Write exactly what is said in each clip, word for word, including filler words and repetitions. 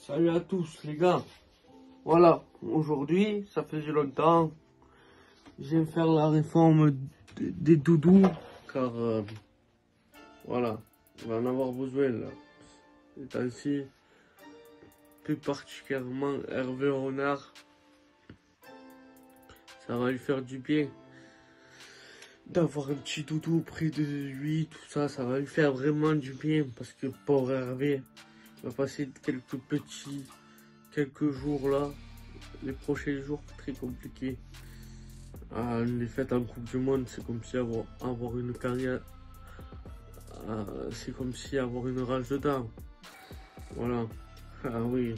Salut à tous les gars. Voilà, aujourd'hui, ça faisait longtemps. Je viens faire la réforme des doudous. Car, euh, voilà, on va en avoir besoin là. Ces temps-ci, plus particulièrement Hervé Renard. Ça va lui faire du bien. D'avoir un petit doudou près de lui, tout ça, ça va lui faire vraiment du bien. Parce que pauvre Hervé, il va passer quelques petits, quelques jours là. Les prochains jours très compliqués. Ah, les fêtes en Coupe du Monde, c'est comme si avoir, avoir une carrière. Ah, c'est comme si avoir une rage dedans. Voilà. Ah oui.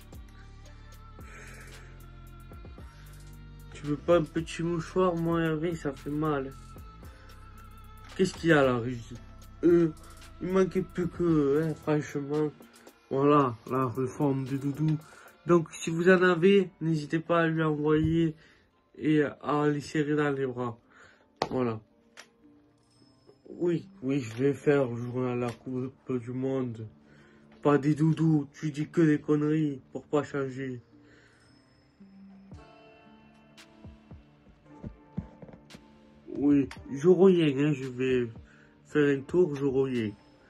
Tu veux pas un petit mouchoir, moi, Hervé, ça fait mal. Qu'est-ce qu'il y a là, Régis? euh, Il manquait plus que, hein, franchement. Voilà, la réforme des doudous. Donc, si vous en avez, n'hésitez pas à lui envoyer et à les serrer dans les bras. Voilà. Oui, oui, je vais faire le journal de la Coupe du Monde. Pas des doudous, tu dis que des conneries pour pas changer. Oui, je reviens, hein, je vais faire un tour, je reviens.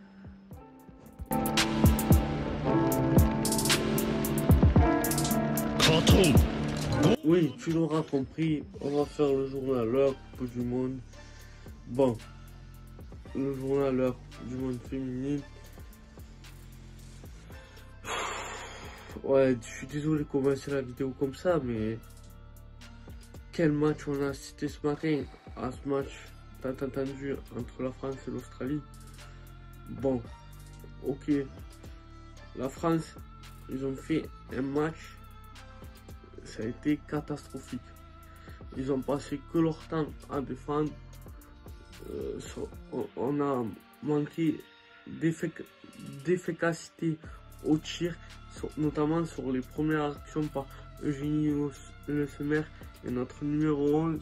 Oui, tu l'auras compris, on va faire le journal de la Coupe du Monde. Bon, le journal de la Coupe du Monde féminine. Ouais, je suis désolé de commencer la vidéo comme ça, mais quel match on a assisté ce matin? À ce match tant attendu entre la France et l'Australie. Bon, ok, la France, ils ont fait un match, ça a été catastrophique. Ils ont passé que leur temps à défendre. Euh, on a manqué d'efficacité au tir, notamment sur les premières actions par Eugénie Le Sommer et notre numéro onze.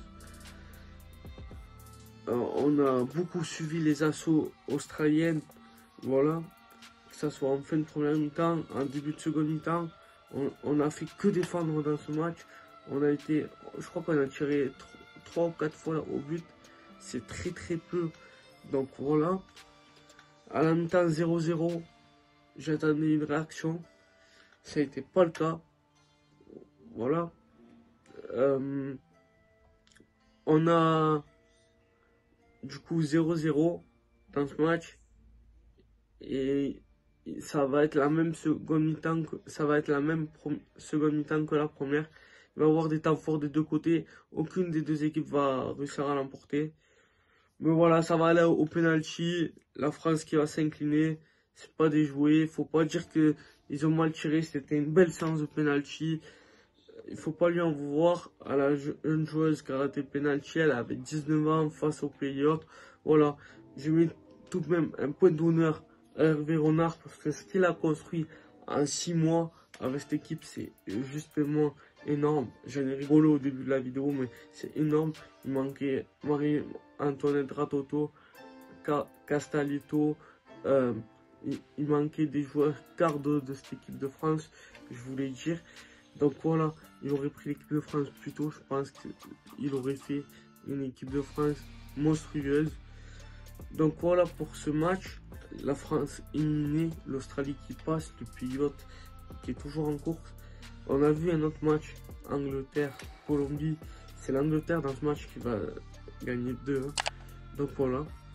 Euh, on a beaucoup suivi les assauts australiennes, voilà, que ce soit en fin de première mi-temps, en début de seconde mi-temps. On, on a fait que défendre dans ce match. On a été, je crois qu'on a tiré trois ou quatre fois au but. C'est très très peu. Donc voilà. À la mi-temps zéro zéro, j'attendais une réaction. Ça n'a été pas le cas. Voilà. Euh, on a du coup zéro zéro dans ce match. Et ça va être la même seconde mi-temps que ça va être la même seconde mi-temps que la première. Il va y avoir des temps forts des deux côtés. Aucune des deux équipes va réussir à l'emporter. Mais voilà, ça va aller au penalty. La France qui va s'incliner. C'est pas déjoué. Faut pas dire que ils ont mal tiré. C'était une belle séance de penalty. Il faut pas lui en vouloir à la jeune joueuse qui a raté le penalty. Elle avait dix-neuf ans face aux pays. Voilà. Je mets tout de même un point d'honneur à Hervé Renard parce que ce qu'il a construit en six mois avec cette équipe, c'est justement énorme. J'en ai rigolé au début de la vidéo, mais c'est énorme. Il manquait Marie-Antoinette Ratoto, Castalito, euh, il, il manquait des joueurs quart de, de cette équipe de France, je voulais dire. Donc voilà, il aurait pris l'équipe de France plus tôt, je pense qu'il aurait fait une équipe de France monstrueuse. Donc voilà pour ce match. La France éliminée, l'Australie qui passe, le pilote qui est toujours en course. On a vu un autre match, Angleterre-Colombie. C'est l'Angleterre dans ce match qui va gagner deux. Donc voilà.